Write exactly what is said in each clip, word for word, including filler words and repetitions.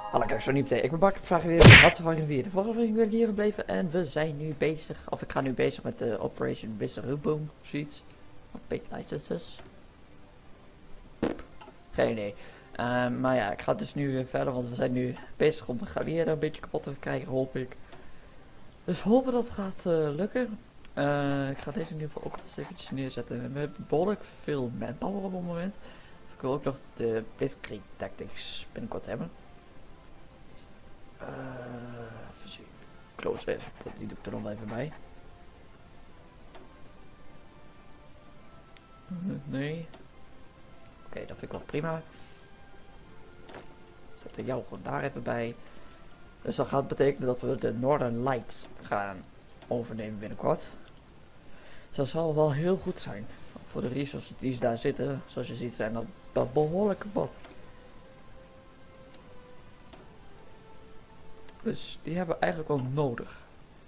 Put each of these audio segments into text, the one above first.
Hallo, kijk zo niet meteen. Ik ben Bart, ik vraag je weer wat van weer. De vorige aflevering ben ik hier gebleven en we zijn nu bezig, of ik ga nu bezig met de Operation Wizard Boom of zoiets. Of Big Licenses. Geen idee. Uh, maar ja, ik ga dus nu weer verder, want we zijn nu bezig om de galeren een beetje kapot te krijgen, hoop ik. Dus hopen dat het gaat uh, lukken. Uh, ik ga deze in ieder geval ook eens eventjes neerzetten. We hebben behoorlijk veel manpower op het moment. Ik wil ook nog de Blitzkrieg Tactics binnenkort hebben. Uh, even zien. Close Wave, die doe ik er nog wel even bij. Nee. Oké, okay, dat vind ik wel prima. Zetten jou gewoon daar even bij. Dus dat gaat betekenen dat we de Northern Lights gaan overnemen binnenkort. Dus dat zal wel heel goed zijn. Voor de resources die daar zitten, zoals je ziet, zijn dat, dat behoorlijk wat. Dus die hebben we eigenlijk wel nodig.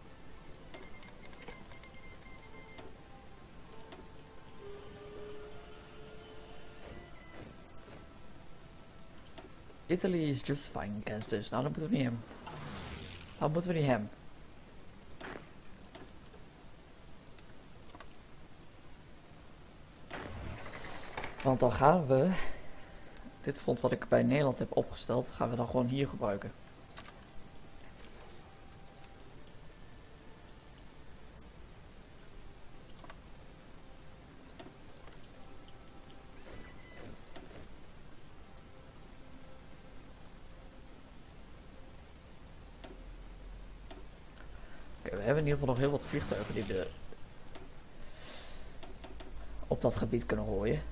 Italy is just fine against this. Nou, dan moeten we niet hem. Dan moeten we niet hem. Want dan gaan we... Dit front wat ik bij Nederland heb opgesteld, gaan we dan gewoon hier gebruiken. Oké, we hebben in ieder geval nog heel wat vliegtuigen die we op dat gebied kunnen gooien.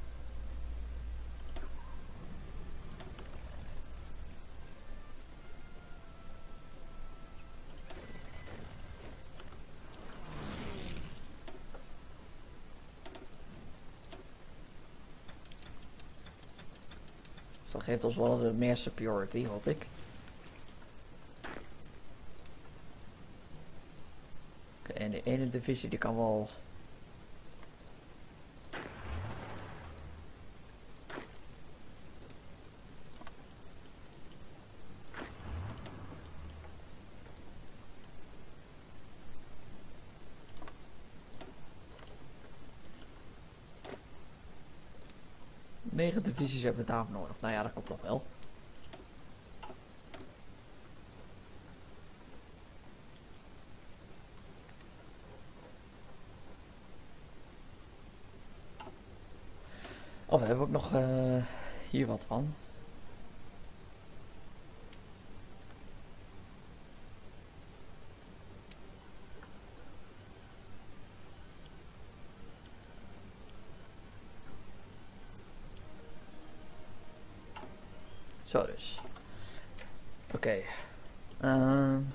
Dus dat geeft ons wel meer superiority, hoop ik. Oké, en de ene divisie die kan wel... negen divisies hebben we daarvoor nodig. Nou ja, dat klopt nog wel. Oh, we hebben ook nog uh, hier wat van. Zo dus. Oké. Okay. Um.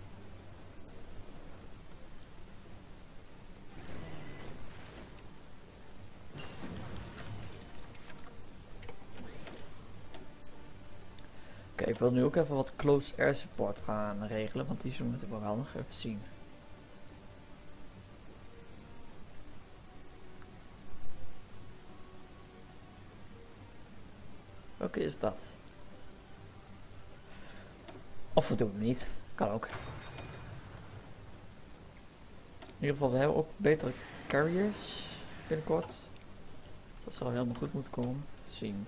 Oké, okay, ik wil nu ook even wat close air support gaan regelen, want die moeten we wel nog even zien. Welke okay, is dat? Of we doen het niet. Kan ook. In ieder geval, we hebben ook betere carriers binnenkort. Dat zal helemaal goed moeten komen. Zien.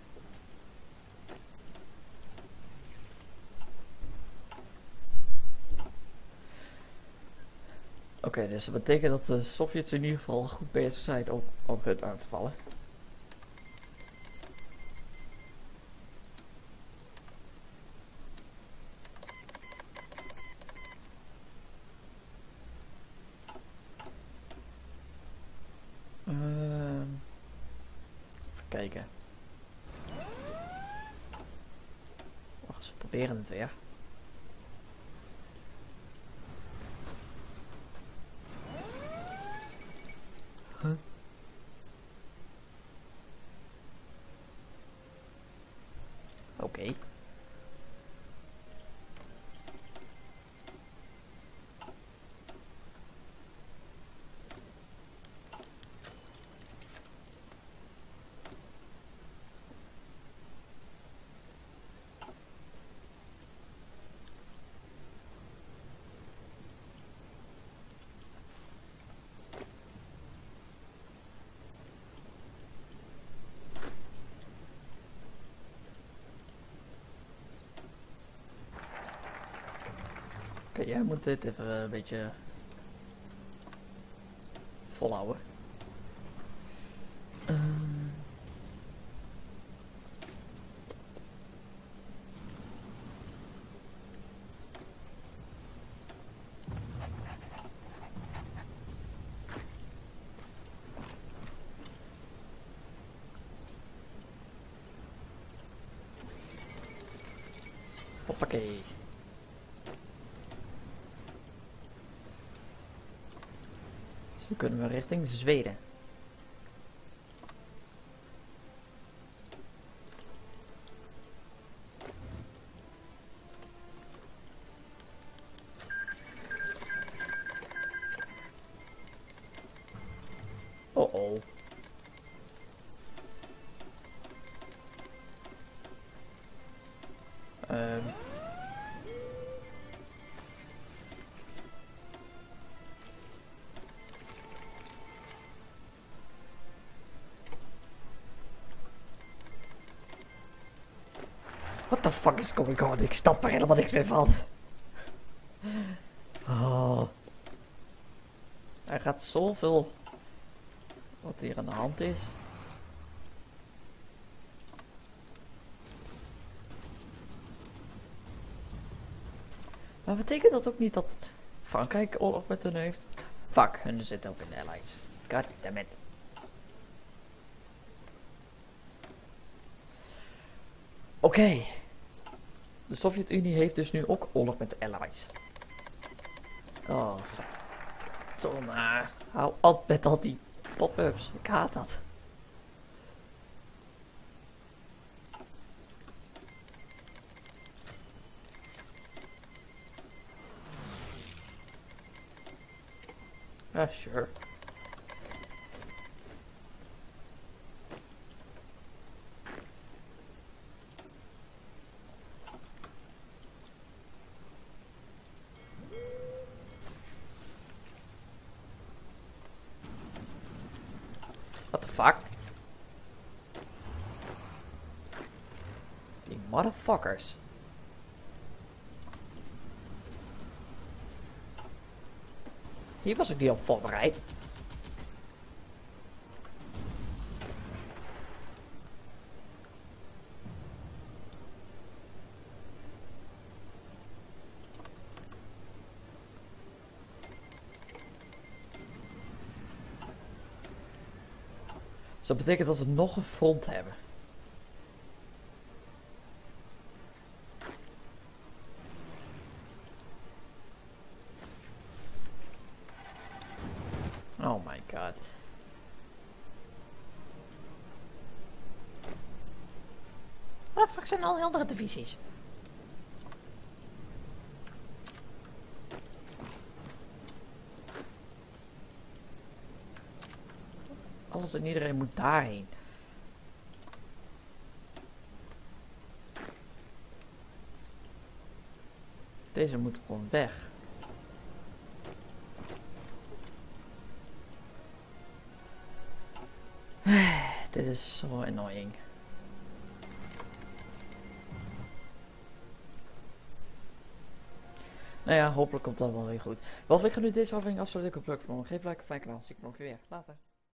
Oké, okay, dus dat betekent dat de Sovjets in ieder geval goed bezig zijn om op hun aan te vallen. Uh, even kijken. Wacht, ze proberen het weer. Huh? Oké. Okay. Oké, jij moet dit even een beetje volhouden. Uh... Hoppakee. Dus nu kunnen we richting Zweden. Oh oh. Um. What the fuck is going on? Ik snap er helemaal niks meer van. Oh. Er gaat zoveel wat hier aan de hand is. Maar betekent dat ook niet dat Frankrijk oorlog met hen heeft? Fuck, hun zitten ook in de allies. Goddammit. Oké. Okay. De Sovjet-Unie heeft dus nu ook oorlog met de allies. Oh, fuck. Zo maar. Hou op met al die pop-ups. Ik haat dat. Ah, sure. What the fuck? Die motherfuckers. Hier was ik niet op voorbereid. Dus dat betekent dat we nog een front hebben. Oh my god. Waar de fuck zijn al die andere divisies? Alles en iedereen moet daarheen. Deze moet gewoon weg. Dit is zo annoying. Nou ja, hopelijk komt dat wel weer goed. Wel, ik ga nu deze aflevering afsluiten. Ik hoop het leuk vond. Geef like, een kanaal. Zie ik nog weer. Later.